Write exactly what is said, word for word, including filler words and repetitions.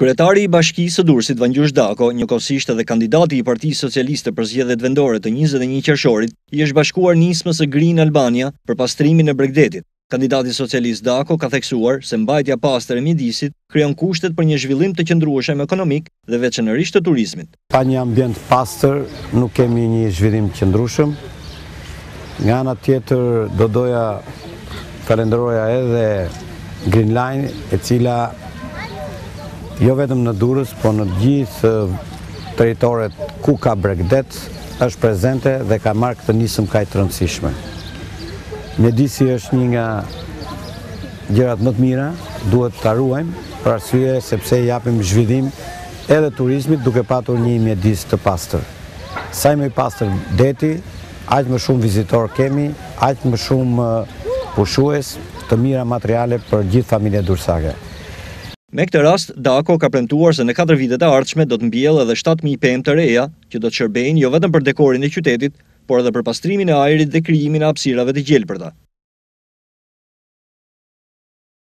Kryetari i Bashkisë së Durrësit Vangjush Dako, njëkohësisht edhe kandidati i Partisë Socialiste për zgjedhjet vendore të njëzet e një qershorit, i është bashkuar nismës së Green Albania për pastrimin e Bregdetit. Kandidati socialist Dako ka theksuar se mbajtja pastër e mjedisit krijon kushtet për një zhvillim të qëndrueshëm ekonomik dhe veçanërisht të turizmit. Pa një ambient pastër nuk kemi një zhvillim të qëndrueshëm. Nga ana tjetër do doja falenderoja edhe Green Line, e cila jo vetëm në Durrës, po në gjithë territoret ku ka Bregdet, është prezente dhe ka marrë këtë nismë kaq të rëndësishme. Mjedisi është një nga gjërat më të mira, duhet ta ruajmë për arsye sepse japim zhvillim edhe turizmit duke patur një mjedis të pastër. Sa më i pastër deti, aq më shumë vizitor kemi, aq më shumë pushues të mira materiale për gjithë familjen durrësake. Me këtë rast, Dako ka premtuar se në katër vitet e ardhshme do të mbjellë edhe shtatë mijë pemë të reja, që do të shërbejnë jo vetëm për dekorin e qytetit, por edhe për pastrimin e ajrit dhe krijimin e hapësirave të gjelbërta.